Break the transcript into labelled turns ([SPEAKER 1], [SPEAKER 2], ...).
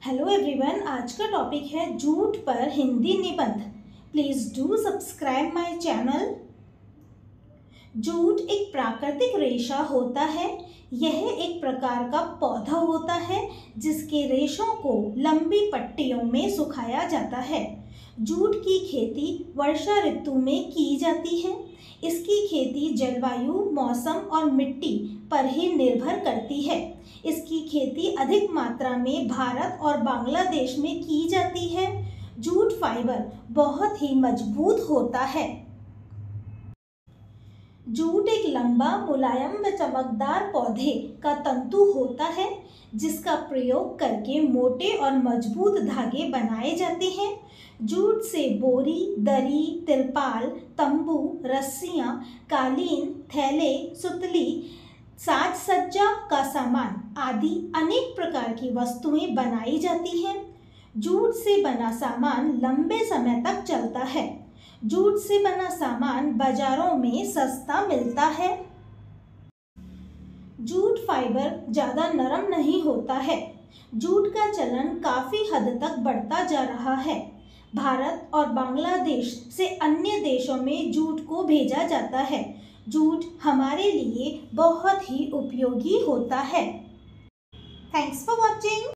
[SPEAKER 1] Hello everyone, आज का topic है जूट पर हिंदी निबंध। Please do subscribe my channel. Jute एक प्राकृतिक रेशा होता है। यह एक प्रकार का पौधा होता है जिसके रेशों को लंबी पट्टियों में सुखाया जाता है। जूट की खेती वर्षा ऋतु में की जाती है। इसकी खेती जलवायु, मौसम और मिट्टी पर ही निर्भर करती है। इसकी खेती अधिक मात्रा में भारत और बांग्लादेश में की जाती है। जूट फाइबर बहुत ही मजबूत होता है। जूट एक लंबा, मुलायम व चमकदार पौधे का तंतु होता है जिसका प्रयोग करके मोटे और मजबूत धागे बनाए जाते हैं। जूट से बोरी, दरी, तिरपाल, तंबू, रस्सियां, कालीन, थैले, सुतली, साज सज्जा का सामान आदि अनेक प्रकार की वस्तुएं बनाई जाती हैं। जूट से बना सामान लंबे समय तक चलता है। जूट से बना सामान बाजारों में सस्ता मिलता है। जूट फाइबर ज़्यादा नरम नहीं होता है। जूट का चलन काफ़ी हद तक बढ़ता जा रहा है। भारत और बांग्लादेश से अन्य देशों में जूट को भेजा जाता है। जूट हमारे लिए बहुत ही उपयोगी होता है। Thanks for watching.